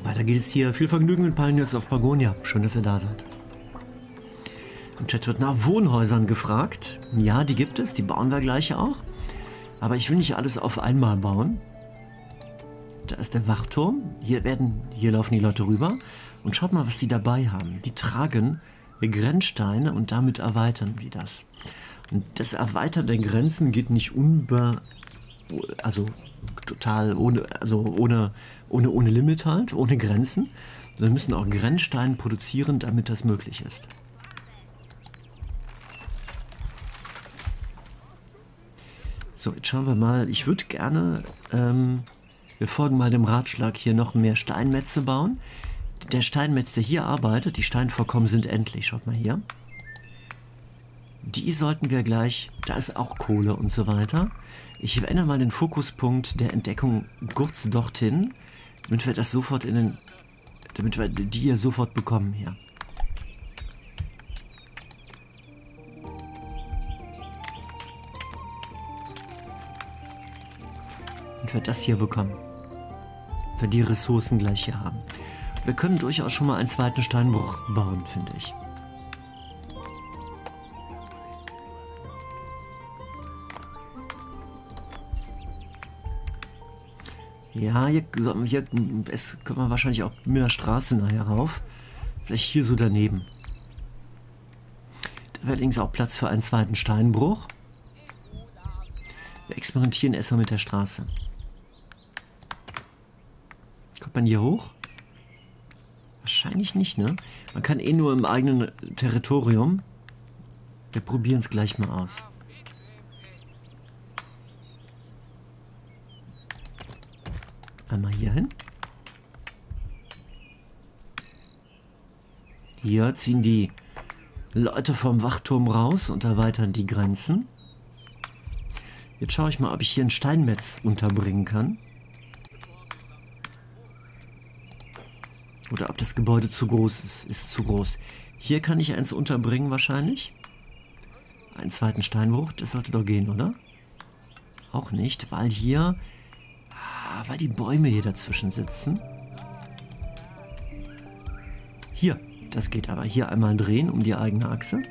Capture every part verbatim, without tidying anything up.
Weiter geht es hier. Viel Vergnügen mit Pioneers of Pagonia. Schön, dass ihr da seid. Im Chat wird nach Wohnhäusern gefragt. Ja, die gibt es. Die bauen wir gleich auch. Aber ich will nicht alles auf einmal bauen. Da ist der Wachturm. Hier, werden, hier laufen die Leute rüber. Und schaut mal, was die dabei haben. Die tragen Grenzsteine und damit erweitern die das. Und das Erweitern der Grenzen geht nicht unbe... Also total ohne, also ohne, ohne, ohne Limit halt, ohne Grenzen. Wir müssen auch Grenzsteine produzieren, damit das möglich ist. So, jetzt schauen wir mal. Ich würde gerne, ähm, wir folgen mal dem Ratschlag, hier noch mehr Steinmetze bauen. Der Steinmetz, der hier arbeitet, die Steinvorkommen sind endlich. Schaut mal hier. Die sollten wir gleich, da ist auch Kohle und so weiter. Ich ändere mal den Fokuspunkt der Entdeckung kurz dorthin, damit wir das sofort in den, damit wir die hier sofort bekommen hier. Und wir das hier bekommen. Wir die Ressourcen gleich hier haben. Wir können durchaus schon mal einen zweiten Steinbruch bauen, finde ich. Ja, hier, hier es kommt man wahrscheinlich auch mit der Straße nachher rauf. Vielleicht hier so daneben. Da wäre allerdings auch Platz für einen zweiten Steinbruch. Wir experimentieren erstmal mit der Straße. Kommt man hier hoch? Wahrscheinlich nicht, ne? Man kann eh nur im eigenen Territorium. Wir probieren es gleich mal aus. Einmal hier hin. Hier ziehen die Leute vom Wachturm raus und erweitern die Grenzen. Jetzt schaue ich mal, ob ich hier ein Steinmetz unterbringen kann. Oder ob das Gebäude zu groß ist. Ist zu groß. Hier kann ich eins unterbringen wahrscheinlich. Einen zweiten Steinbruch, das sollte doch gehen, oder? Auch nicht, weil hier... weil die Bäume hier dazwischen sitzen. Hier, das geht aber. Hier einmal drehen um die eigene Achse.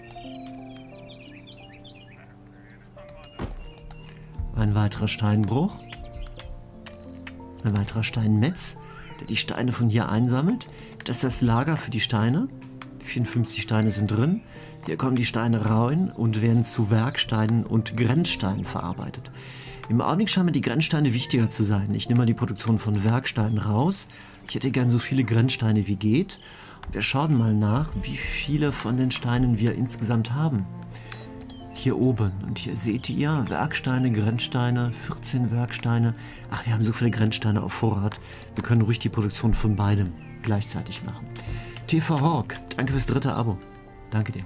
Ein weiterer Steinbruch. Ein weiterer Steinmetz, der die Steine von hier einsammelt. Das ist das Lager für die Steine. vierundfünfzig Steine sind drin. Hier kommen die Steine rein und werden zu Werksteinen und Grenzsteinen verarbeitet. Im Augenblick scheinen mir die Grenzsteine wichtiger zu sein. Ich nehme mal die Produktion von Werksteinen raus. Ich hätte gern so viele Grenzsteine wie geht. Und wir schauen mal nach, wie viele von den Steinen wir insgesamt haben. Hier oben. Und hier seht ihr Werksteine, Grenzsteine, vierzehn Werksteine. Ach, wir haben so viele Grenzsteine auf Vorrat. Wir können ruhig die Produktion von beidem gleichzeitig machen. T V Hawk, danke fürs dritte Abo. Danke dir.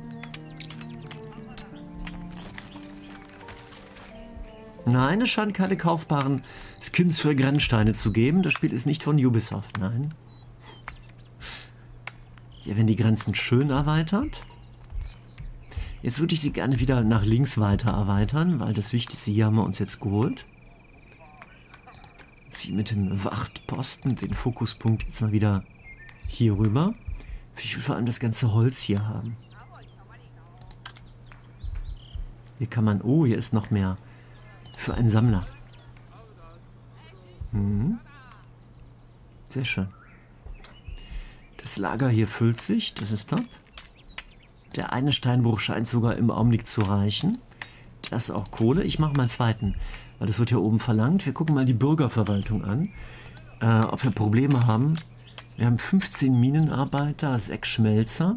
Nein, es scheint keine kaufbaren Skins für Grenzsteine zu geben. Das Spiel ist nicht von Ubisoft, nein. Hier werden die Grenzen schön erweitert. Jetzt würde ich sie gerne wieder nach links weiter erweitern, weil das Wichtigste hier haben wir uns jetzt geholt. Ziehe mit dem Wachtposten den Fokuspunkt jetzt mal wieder hier rüber. Ich will vor allem das ganze Holz hier haben. Hier kann man... Oh, hier ist noch mehr... Für einen Sammler. Hm. Sehr schön. Das Lager hier füllt sich, das ist top. Der eine Steinbruch scheint sogar im Augenblick zu reichen. Das ist auch Kohle. Ich mache mal einen zweiten, weil das wird hier oben verlangt. Wir gucken mal die Bürgerverwaltung an, äh, ob wir Probleme haben. Wir haben fünfzehn Minenarbeiter, sechs Schmelzer.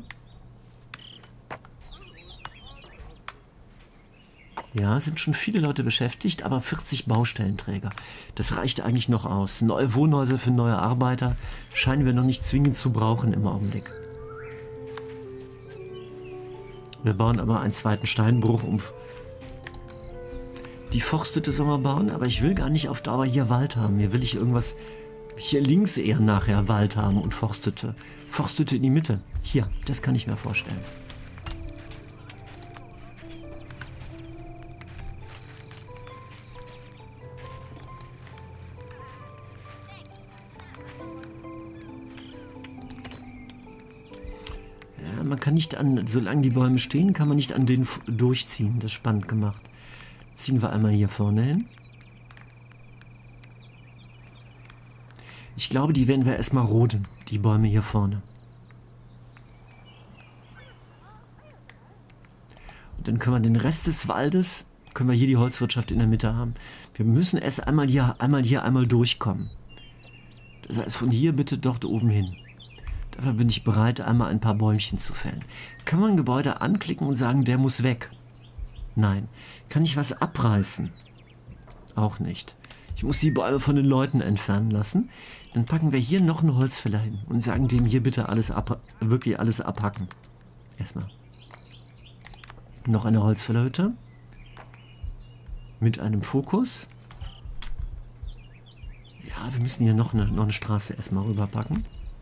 Ja, sind schon viele Leute beschäftigt, aber vierzig Baustellenträger. Das reicht eigentlich noch aus. Neue Wohnhäuser für neue Arbeiter scheinen wir noch nicht zwingend zu brauchen im Augenblick. Wir bauen aber einen zweiten Steinbruch um. Die Forsthütte sollen wir bauen, aber ich will gar nicht auf Dauer hier Wald haben. Hier will ich irgendwas, hier links eher nachher Wald haben und Forsthütte. Forsthütte in die Mitte. Hier, das kann ich mir vorstellen. man kann nicht an, solange die Bäume stehen, kann man nicht an denen durchziehen. Das ist spannend gemacht. Ziehen wir einmal hier vorne hin. Ich glaube, die werden wir erstmal roden, die Bäume hier vorne. Und dann können wir den Rest des Waldes, können wir hier die Holzwirtschaft in der Mitte haben. Wir müssen erst einmal hier, einmal hier, einmal durchkommen. Das heißt, von hier bitte dort oben hin. Dafür bin ich bereit, einmal ein paar Bäumchen zu fällen. Kann man ein Gebäude anklicken und sagen, der muss weg? Nein. Kann ich was abreißen? Auch nicht. Ich muss die Bäume von den Leuten entfernen lassen. Dann packen wir hier noch einen Holzfäller hin und sagen dem hier bitte alles ab, wirklich alles abhacken. Erstmal. Noch eine Holzfällerhütte. Mit einem Fokus. Ja, wir müssen hier noch eine, noch eine Straße erstmal rüberpacken.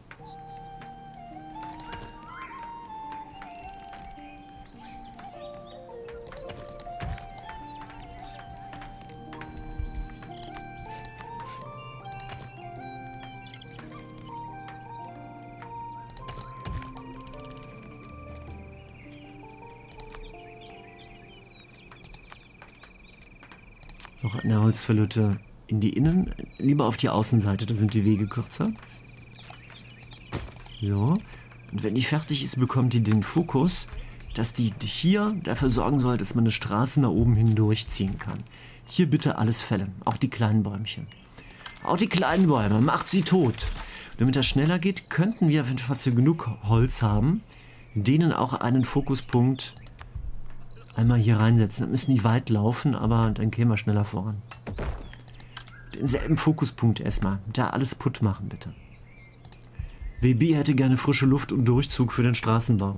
Noch eine Holzfällerhütte in die Innen, lieber auf die Außenseite, da sind die Wege kürzer. So, und wenn die fertig ist, bekommt die den Fokus, dass die hier dafür sorgen soll, dass man eine Straße nach oben hin durchziehen kann. Hier bitte alles fällen, auch die kleinen Bäumchen. Auch die kleinen Bäume, macht sie tot. Und damit das schneller geht, könnten wir, falls wir genug Holz haben, denen auch einen Fokuspunkt einmal hier reinsetzen. Dann müssen die weit laufen, aber dann kämen wir schneller voran. Denselben Fokuspunkt erstmal. Da alles putt machen, bitte. W B hätte gerne frische Luft und Durchzug für den Straßenbau.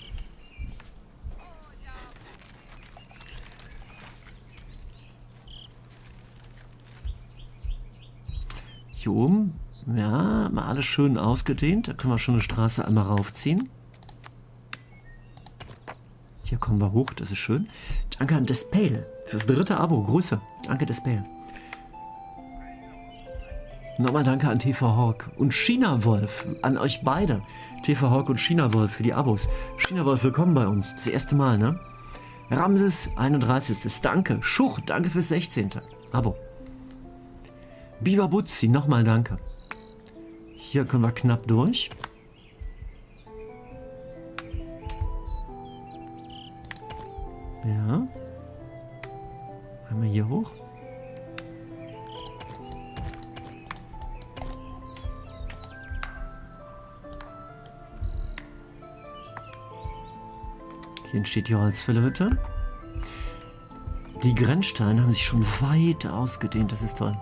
Hier oben, ja, mal alles schön ausgedehnt. Da können wir schon eine Straße einmal raufziehen. Hier kommen wir hoch, das ist schön. Danke an Despale fürs dritte Abo. Grüße. Danke, Despale. Nochmal danke an T V Hawk und China Wolf. An euch beide. T V Hawk und China Wolf für die Abos. China Wolf, willkommen bei uns. Das erste Mal, ne? Ramses einunddreißig. Danke. Schuch, danke fürs sechzehnte Abo. Biber Butzi, nochmal danke. Hier können wir knapp durch. Ja. Einmal hier hoch. Hier entsteht die Holzfällerhütte. Die Grenzsteine haben sich schon weit ausgedehnt. Das ist toll.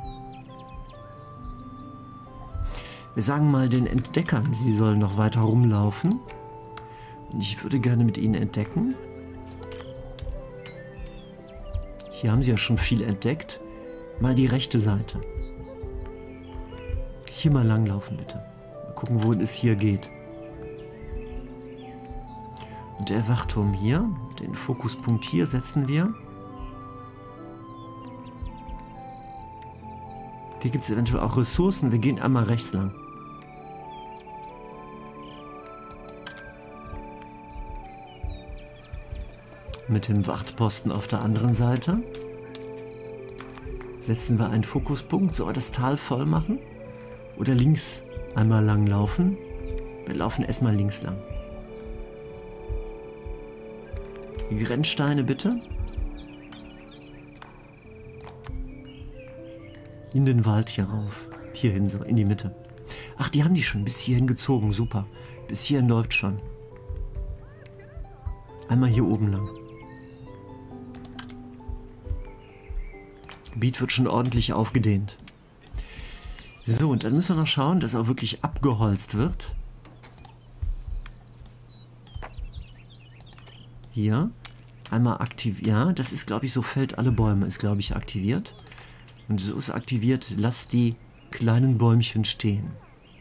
Wir sagen mal den Entdeckern, sie sollen noch weiter rumlaufen. Und ich würde gerne mit ihnen entdecken. Hier haben sie ja schon viel entdeckt. Mal die rechte Seite. Hier mal langlaufen, bitte. Mal gucken, wo es hier geht. Und der Wachturm hier, den Fokuspunkt hier setzen wir. Hier gibt es eventuell auch Ressourcen. Wir gehen einmal rechts lang. Mit dem Wachtposten auf der anderen Seite setzen wir einen Fokuspunkt. Sollen wir das Tal voll machen? Oder links einmal lang laufen? Wir laufen erstmal links lang. Die Grenzsteine bitte. In den Wald hier rauf. Hierhin so, in die Mitte. Ach, die haben die schon bis hierhin gezogen. Super. Bis hierhin läuft schon. Einmal hier oben lang. Gebiet wird schon ordentlich aufgedehnt. So, und dann müssen wir noch schauen, dass auch wirklich abgeholzt wird. Hier. Einmal aktiviert. Ja, das ist, glaube ich, so fällt alle Bäume, ist, glaube ich, aktiviert. Und so ist aktiviert, lasst die kleinen Bäumchen stehen.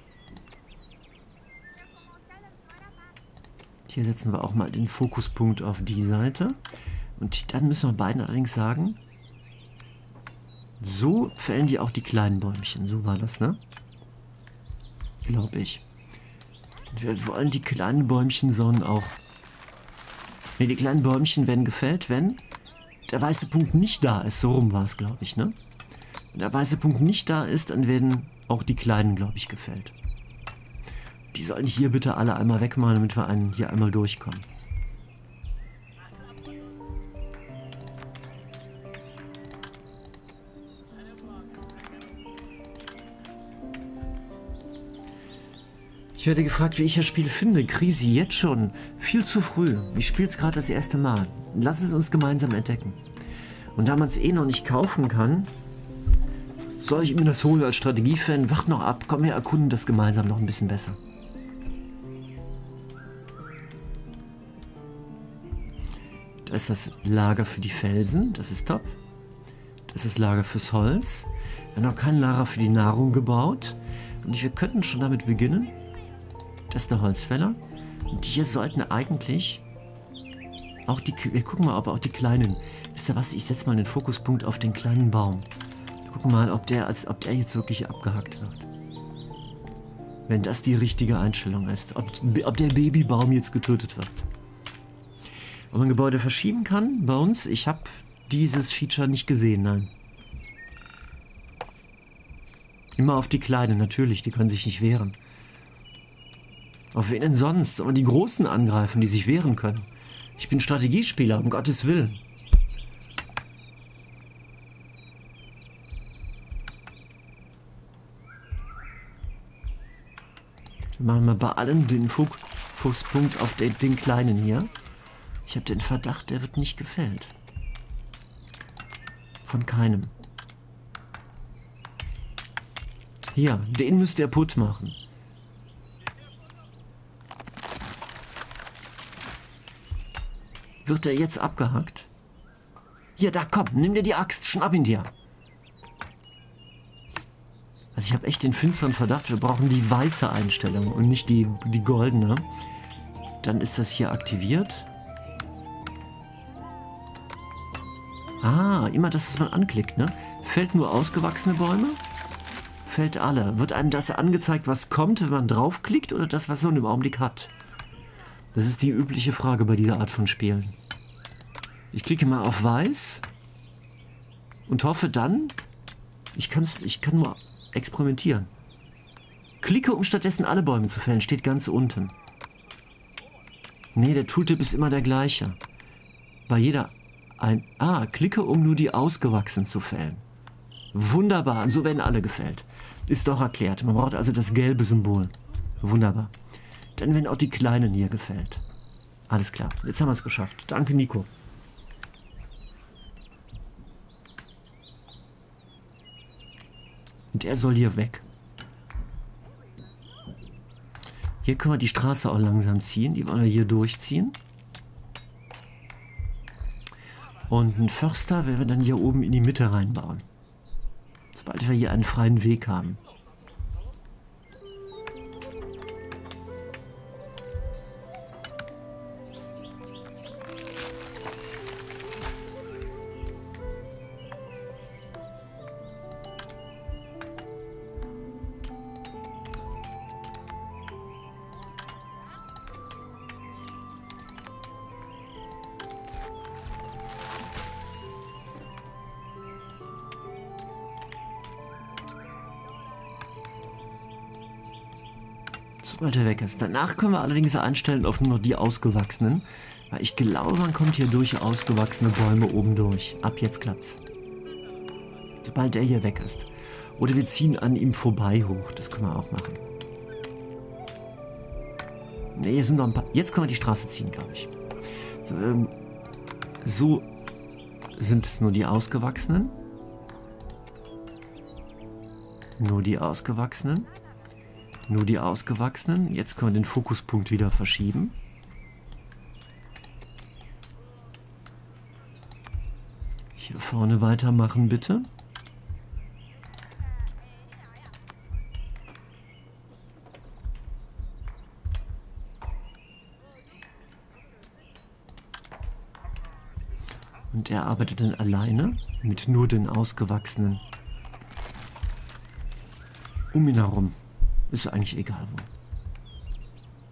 Hier setzen wir auch mal den Fokuspunkt auf die Seite. Und dann müssen wir beiden allerdings sagen, so fällen die auch die kleinen Bäumchen. So war das, ne? Glaube ich. Wir wollen die kleinen Bäumchen sollen auch... Ne, die kleinen Bäumchen werden gefällt, wenn der weiße Punkt nicht da ist. So rum war es, glaube ich, ne? Wenn der weiße Punkt nicht da ist, dann werden auch die kleinen, glaube ich, gefällt. Die sollen hier bitte alle einmal wegmachen, damit wir einen hier einmal durchkommen. Ich werde gefragt, wie ich das Spiel finde. Krisi, jetzt schon. Viel zu früh. Ich spiele es gerade das erste Mal. Lass es uns gemeinsam entdecken. Und da man es eh noch nicht kaufen kann, soll ich mir das holen als Strategiefan? Wacht noch ab. Komm, wir erkunden das gemeinsam noch ein bisschen besser. Da ist das Lager für die Felsen. Das ist top. Das ist das Lager fürs Holz. Wir haben noch kein Lager für die Nahrung gebaut. Und wir könnten schon damit beginnen. Das ist der Holzfäller. Und hier sollten eigentlich auch die... Wir gucken mal, ob auch die kleinen... Wisst ihr was? Ich setze mal den Fokuspunkt auf den kleinen Baum. Wir gucken mal, ob der, als, ob der jetzt wirklich abgehackt wird. Wenn das die richtige Einstellung ist. Ob, ob der Babybaum jetzt getötet wird. Ob man Gebäude verschieben kann bei uns? Ich habe dieses Feature nicht gesehen, nein. Immer auf die Kleinen, natürlich. Die können sich nicht wehren. Auf wen denn sonst? Soll man die Großen angreifen, die sich wehren können? Ich bin Strategiespieler, um Gottes Willen. Wir machen mal bei allen den Fokuspunkt auf den, den Kleinen hier. Ich habe den Verdacht, der wird nicht gefällt. Von keinem. Hier, den müsst ihr putt machen. Wird der jetzt abgehackt? Hier, da, komm, nimm dir die Axt, schnapp ihn dir. Also ich habe echt den finsteren Verdacht, wir brauchen die weiße Einstellung und nicht die, die goldene. Dann ist das hier aktiviert. Ah, immer das, was man anklickt, ne? Fällt nur ausgewachsene Bäume? Fällt alle. Wird einem das angezeigt, was kommt, wenn man draufklickt, oder das, was man im Augenblick hat? Das ist die übliche Frage bei dieser Art von Spielen. Ich klicke mal auf Weiß und hoffe dann, ich, kann's, ich kann nur experimentieren. Klicke, um stattdessen alle Bäume zu fällen, steht ganz unten. Nee, der Tooltip ist immer der gleiche. Bei jeder ein... Ah, klicke, um nur die ausgewachsenen zu fällen. Wunderbar, so werden alle gefällt. Ist doch erklärt. Man braucht also das gelbe Symbol. Wunderbar. Dann werden auch die Kleinen hier gefällt. Alles klar, jetzt haben wir es geschafft. Danke, Nico. Und er soll hier weg. Hier können wir die Straße auch langsam ziehen. Die wollen wir hier durchziehen. Und einen Förster werden wir dann hier oben in die Mitte reinbauen. Sobald wir hier einen freien Weg haben. Sobald er weg ist. Danach können wir allerdings einstellen auf nur noch die ausgewachsenen. Weil ich glaube, man kommt hier durch ausgewachsene Bäume oben durch. Ab jetzt klappt's. Sobald der hier weg ist. Oder wir ziehen an ihm vorbei hoch. Das können wir auch machen. Ne, hier sind noch ein paar. Jetzt können wir die Straße ziehen, glaube ich. So, ähm, so sind es nur die ausgewachsenen. Nur die ausgewachsenen. Nur die ausgewachsenen. Jetzt können wir den Fokuspunkt wieder verschieben. Hier vorne weitermachen, bitte. Und er arbeitet dann alleine mit nur den ausgewachsenen um ihn herum. Ist eigentlich egal wo.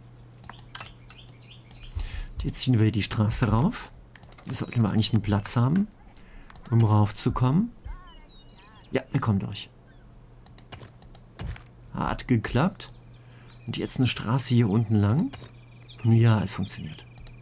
Jetzt ziehen wir die Straße rauf. Jetzt sollten wir eigentlich einen Platz haben, um raufzukommen. Ja, wir kommen durch. Hat geklappt. Und jetzt eine Straße hier unten lang. Ja, es funktioniert.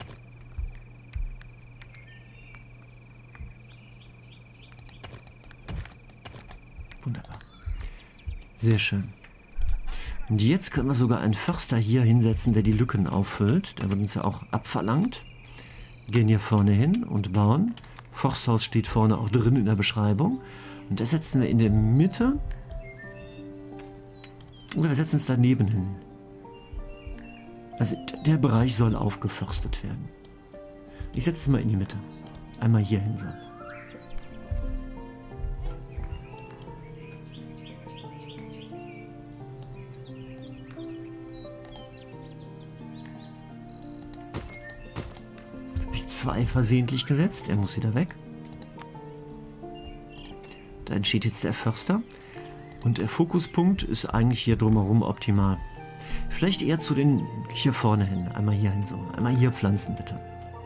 Wunderbar. Sehr schön. Und jetzt können wir sogar einen Förster hier hinsetzen, der die Lücken auffüllt. Der wird uns ja auch abverlangt. Gehen hier vorne hin und bauen. Forsthaus steht vorne auch drin in der Beschreibung. Und das setzen wir in der Mitte. Oder wir setzen es daneben hin. Also der Bereich soll aufgeforstet werden. Ich setze es mal in die Mitte. Einmal hier hin so. Zwei versehentlich gesetzt. Er muss wieder weg. Da entsteht jetzt der Förster. Und der Fokuspunkt ist eigentlich hier drumherum optimal. Vielleicht eher zu den hier vorne hin. Einmal hier hin so. Einmal hier pflanzen bitte.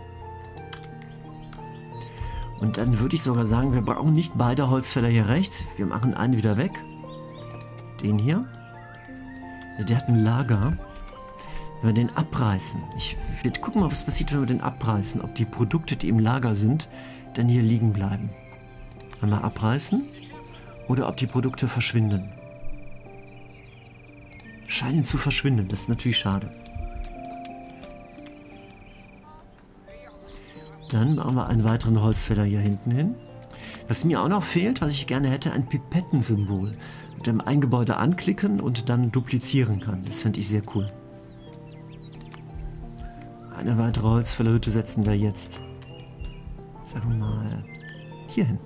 Und dann würde ich sogar sagen, wir brauchen nicht beide Holzfäller hier rechts. Wir machen einen wieder weg. Den hier. Der hat ein Lager. Wenn wir den abreißen, ich wir gucken mal, was passiert, wenn wir den abreißen, ob die Produkte, die im Lager sind, dann hier liegen bleiben. Einmal abreißen oder ob die Produkte verschwinden. Scheinen zu verschwinden, das ist natürlich schade. Dann machen wir einen weiteren Holzfäller hier hinten hin. Was mir auch noch fehlt, was ich gerne hätte, ein Pipettensymbol. Mit dem ein Gebäude anklicken und dann duplizieren kann. Das fände ich sehr cool. Eine weitere Holzfällerhütte setzen wir jetzt, sagen wir mal, hier hin.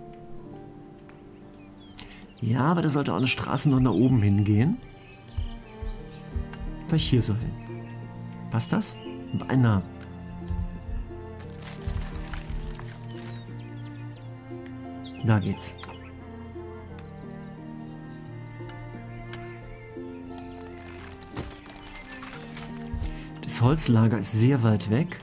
Ja, aber da sollte auch eine Straße noch nach oben hingehen. Vielleicht hier so hin. Passt das? Beinahe. Da geht's. Das Holzlager ist sehr weit weg.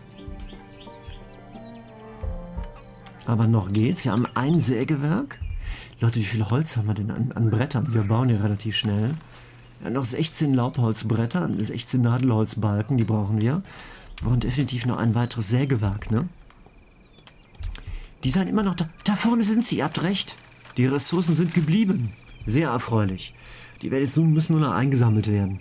Aber noch geht's. Wir haben ein Sägewerk. Leute, wie viel Holz haben wir denn an, an Brettern? Wir bauen ja relativ schnell. Ja, noch sechzehn Laubholzbretter, sechzehn Nadelholzbalken, die brauchen wir. Wir brauchen definitiv noch ein weiteres Sägewerk, ne? Die seien immer noch da. Da vorne sind sie, ihr habt recht. Die Ressourcen sind geblieben. Sehr erfreulich. Die werden jetzt nun, müssen nur noch eingesammelt werden.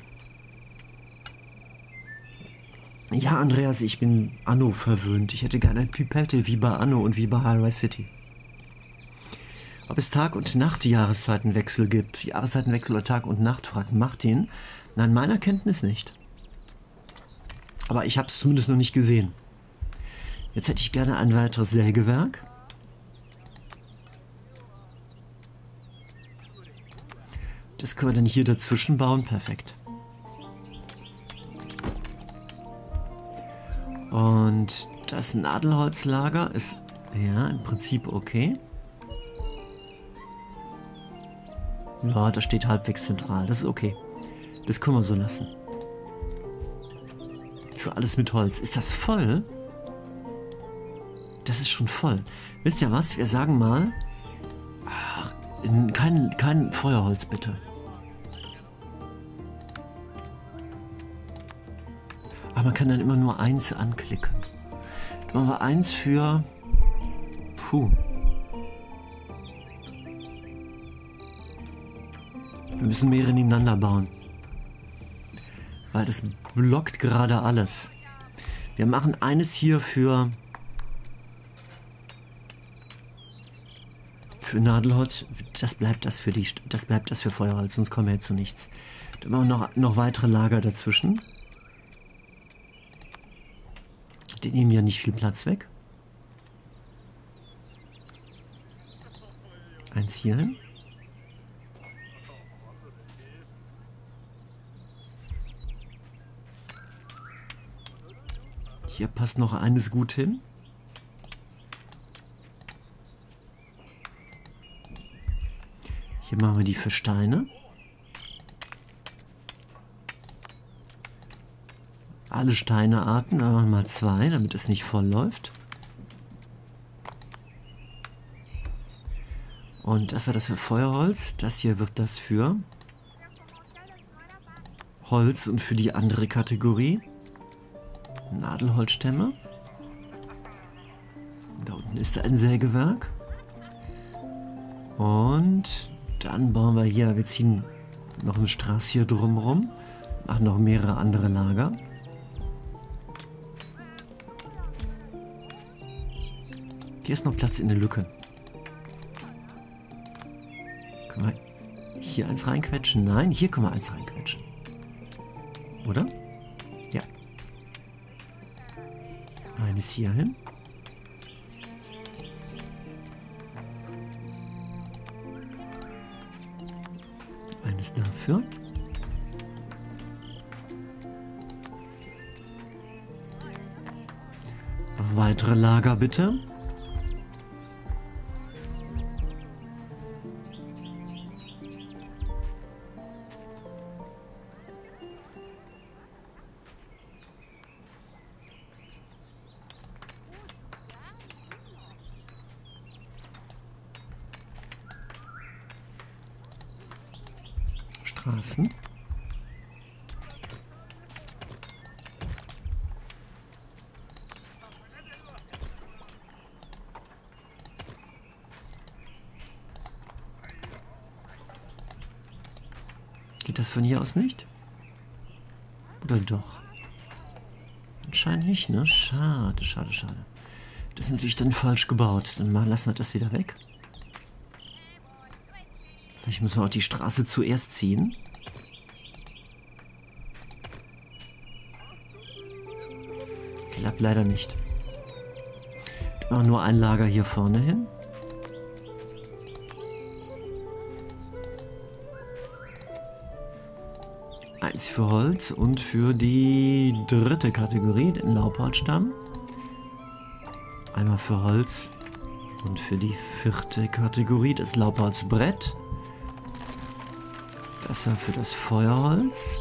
Ja, Andreas, ich bin Anno verwöhnt. Ich hätte gerne eine Pipette wie bei Anno und wie bei Highway City. Ob es Tag- und Nacht-Jahreszeitenwechsel gibt, Jahreszeitenwechsel oder Tag und Nacht, fragt Martin. Nein, meiner Kenntnis nicht. Aber ich habe es zumindest noch nicht gesehen. Jetzt hätte ich gerne ein weiteres Sägewerk. Das können wir dann hier dazwischen bauen. Perfekt. Und das Nadelholzlager ist ja im Prinzip okay. Ja, das steht halbwegs zentral. Das ist okay. Das können wir so lassen. Für alles mit Holz. Ist das voll? Das ist schon voll. Wisst ihr was? Wir sagen mal... Ach, kein, kein Feuerholz bitte. Aber man kann dann immer nur eins anklicken. Dann machen wir eins für... Puh. Wir müssen mehrere nebeneinander bauen. Weil das blockt gerade alles. Wir machen eines hier für... Für Nadelholz. Das bleibt das für die... Das bleibt das für Feuerholz, sonst kommen wir jetzt zu nichts. Dann machen wir noch, noch weitere Lager dazwischen. Die nehmen ja nicht viel Platz weg. Eins hier hin. Hier passt noch eines gut hin. Hier machen wir die für Steine. alle Steinearten, aber mal zwei, damit es nicht voll läuft. Und das war das für Feuerholz. Das hier wird das für Holz und für die andere Kategorie Nadelholzstämme. Da unten ist ein Sägewerk. Und dann bauen wir hier, wir ziehen noch eine Straße hier drumherum, machen noch mehrere andere Lager. Hier ist noch Platz in der Lücke. Können wir hier eins reinquetschen? Nein, hier können wir eins reinquetschen. Oder? Ja. Eines hier hin. Eines dafür. Noch weitere Lager bitte. Straßen. Geht das von hier aus nicht? Oder doch? Anscheinend nicht, ne? Schade, schade, schade. Das ist natürlich dann falsch gebaut. Dann mal lassen wir das wieder weg. Vielleicht müssen wir auch die Straße zuerst ziehen. Klappt leider nicht. Wir machen nur ein Lager hier vorne hin. Eins für Holz und für die dritte Kategorie, den Laubholzstamm. Einmal für Holz und für die vierte Kategorie, das Laubholzbrett. Das war für das Feuerholz.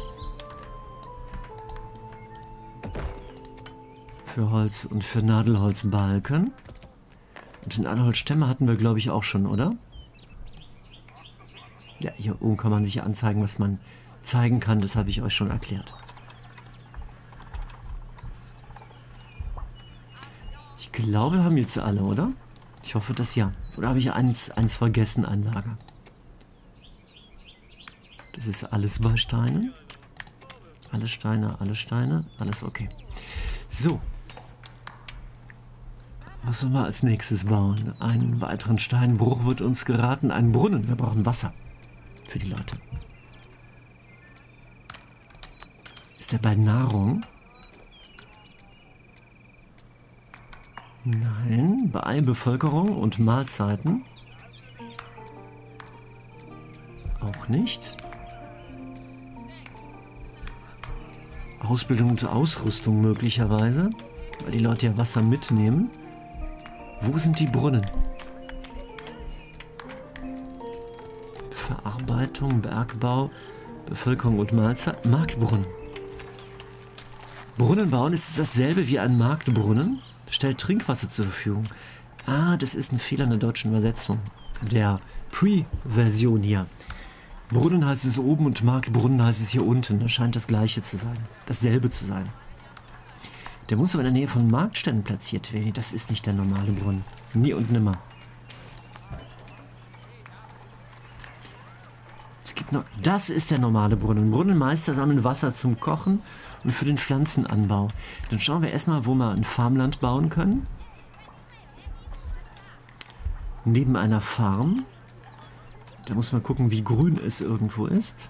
Für Holz und für Nadelholzbalken. Und den Nadelholzstämme hatten wir, glaube ich, auch schon, oder? Ja, hier oben kann man sich anzeigen, was man zeigen kann. Das habe ich euch schon erklärt. Ich glaube, wir haben jetzt alle, oder? Ich hoffe, dass ja. Oder habe ich eins, eins vergessen, ein Lager? Das ist alles bei Steinen. Alle Steine, alle Steine, alles okay. So. Was sollen wir als nächstes bauen? Einen weiteren Steinbruch wird uns geraten. Einen Brunnen. Wir brauchen Wasser für die Leute. Ist der bei Nahrung? Nein. Bei Bevölkerung und Mahlzeiten? Auch nicht. Ausbildung und Ausrüstung möglicherweise, weil die Leute ja Wasser mitnehmen. Wo sind die Brunnen? Verarbeitung, Bergbau, Bevölkerung und Mahlzeit. Marktbrunnen. Brunnen bauen ist dasselbe wie ein Marktbrunnen. Stellt Trinkwasser zur Verfügung. Ah, das ist ein Fehler in der deutschen Übersetzung. Der Pre-Version hier. Brunnen heißt es oben und Marktbrunnen heißt es hier unten. Das scheint das gleiche zu sein. Dasselbe zu sein. Der muss aber in der Nähe von Marktständen platziert werden. Das ist nicht der normale Brunnen. Nie und nimmer. Es gibt noch... Das ist der normale Brunnen. Brunnenmeister sammeln Wasser zum Kochen und für den Pflanzenanbau. Dann schauen wir erstmal, wo wir ein Farmland bauen können. Neben einer Farm. Da muss man gucken, wie grün es irgendwo ist.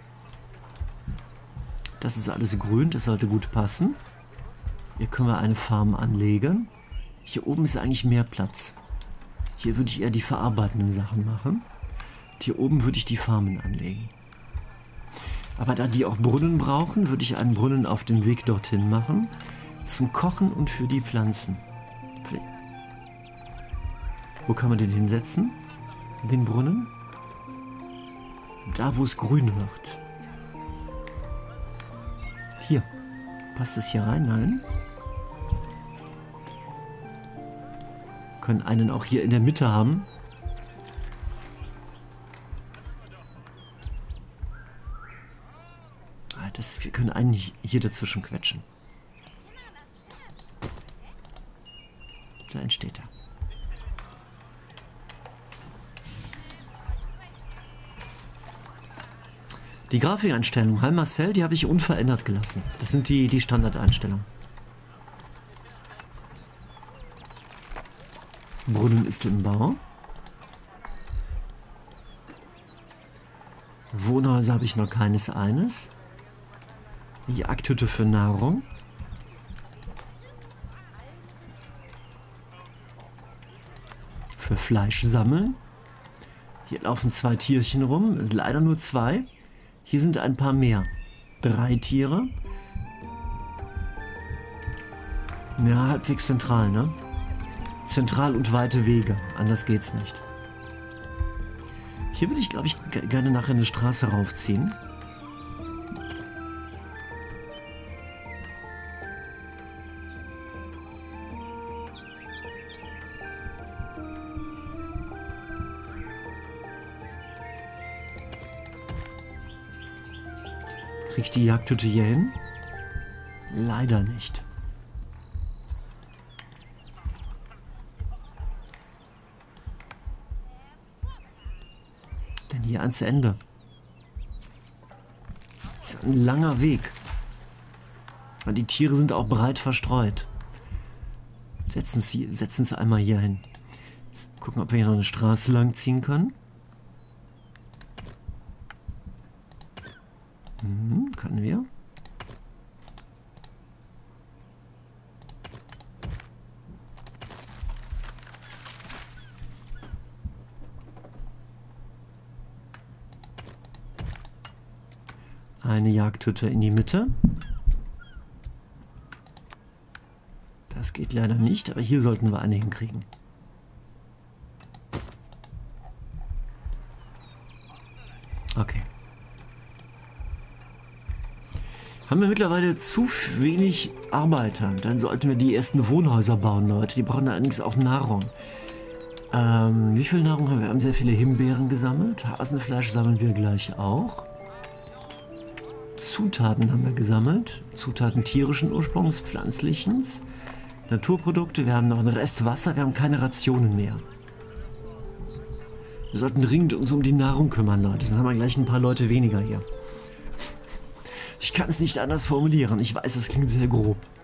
Das ist alles grün, das sollte gut passen. Hier können wir eine Farm anlegen. Hier oben ist eigentlich mehr Platz. Hier würde ich eher die verarbeitenden Sachen machen. Hier oben würde ich die Farmen anlegen. Aber da die auch Brunnen brauchen, würde ich einen Brunnen auf dem Weg dorthin machen. Zum Kochen und für die Pflanzen. Wo kann man den hinsetzen? Den Brunnen? Da, wo es grün wird. Hier. Passt das hier rein? Nein. Wir können einen auch hier in der Mitte haben. Ah, das, wir können einen hier dazwischen quetschen. Da entsteht er. Die Grafikeinstellung, Hi Marcel, die habe ich unverändert gelassen. Das sind die, die Standardeinstellungen. Brunnen ist im Bau. Wohnhäuser habe ich noch keines eines. Jagdhütte für Nahrung. Für Fleisch sammeln. Hier laufen zwei Tierchen rum, leider nur zwei. Hier sind ein paar mehr. Drei Tiere. Ja, halbwegs zentral, ne? Zentral und weite Wege. Anders geht's nicht. Hier würde ich, glaube ich, gerne nachher eine Straße raufziehen. Kriegt die Jagdhütte hier hin? Leider nicht. Denn hier ans Ende. Das ist ein langer Weg. Und die Tiere sind auch breit verstreut. Setzen Sie, setzen Sie einmal hier hin. Jetzt gucken, ob wir hier noch eine Straße lang ziehen können. Hm, können wir. Eine Jagdhütte in die Mitte. Das geht leider nicht, aber hier sollten wir eine hinkriegen. Okay. Haben wir mittlerweile zu wenig Arbeiter? Dann sollten wir die ersten Wohnhäuser bauen, Leute. Die brauchen allerdings auch Nahrung. Ähm, wie viel Nahrung haben wir? Wir haben sehr viele Himbeeren gesammelt. Hasenfleisch sammeln wir gleich auch. Zutaten haben wir gesammelt. Zutaten tierischen Ursprungs, pflanzlichen. Naturprodukte. Wir haben noch einen Rest Wasser. Wir haben keine Rationen mehr. Wir sollten dringend uns um die Nahrung kümmern, Leute. Sonst haben wir gleich ein paar Leute weniger hier. Ich kann es nicht anders formulieren. Ich weiß, es klingt sehr grob.